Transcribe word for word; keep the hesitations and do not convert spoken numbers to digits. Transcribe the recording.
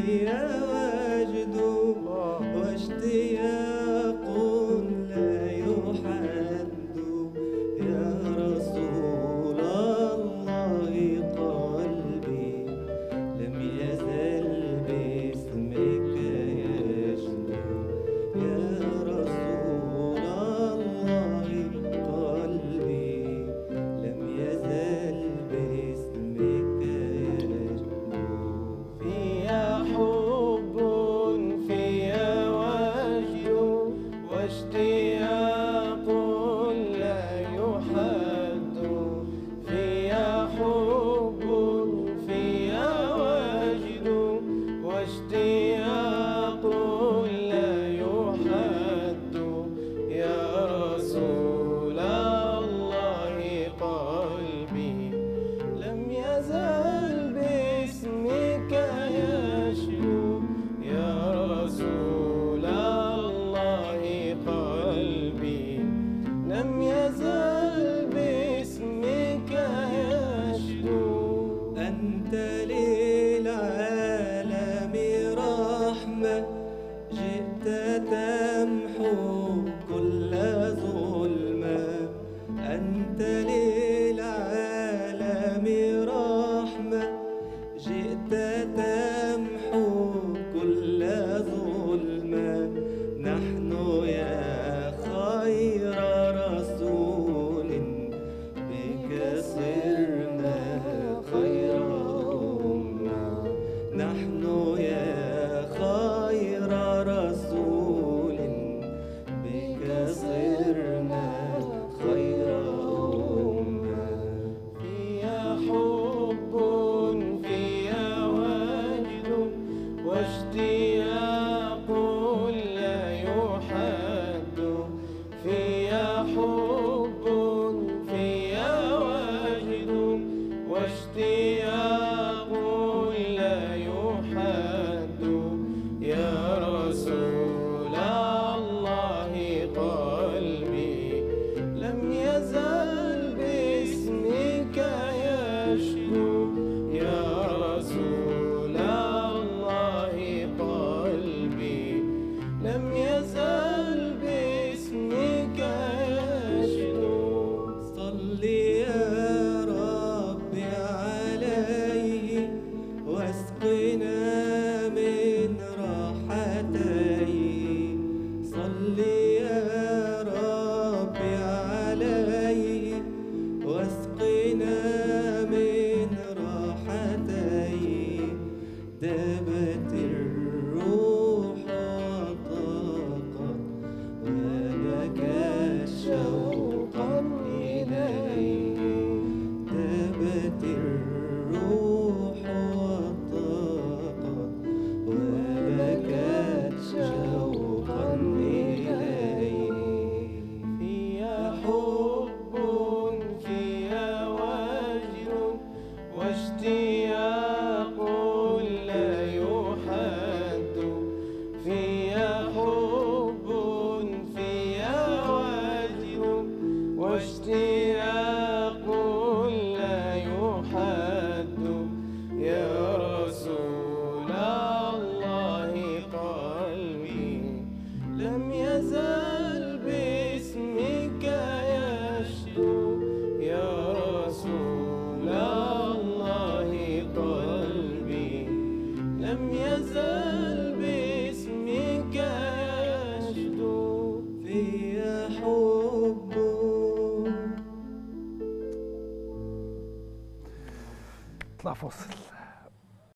فيا وجد واشتياق لا يحد يا رسول الله قلبي لم يزل باسمك يشدو يا رسول الله قلبي لم يزل باسمك يشدو فيا حب فيا وجد واشتياق لا يحد فيا حب فيا وجد واشتياق لا يحد يا رسول الله قلبي لم يزل باسمك يشدو يا رسول الله قلبي لم يزل باسمك يشدو أنت للعالم رحمة جئت تمحو كل ظلمة أنت للعالم رحمة جئت تمحو كل ظلمة نحن يا خير رسول بك صرنا خير أمة نحن يا خير رسول بك صرنا خير أمة فيا حب فيا وجد واشتياق لا يحد فيا حب فيا وجد واشتياق لا يحد يا رسول الله قلبي لم يزل باسمك يشدو يا رسول الله قلبي لم يزل باسمك يشدو صل يا ربي عليه واسقنا من راحتيه صل يا ربي عليه واسقنا من راحتيه دابت الروح وطاقت وبكت شوقا إليه دابت الروح وطاقت وبكت شوقا إليه فيا حب فيا وجد واشتياق لا يحد فيا حب فيا وجد واشتياق لا يحد يا رسول الله قلبي لم يزل باسمك يشدو يا رسول الله قلبي لم يزل باسمك يشدو فيا حب. اطلع فاصل.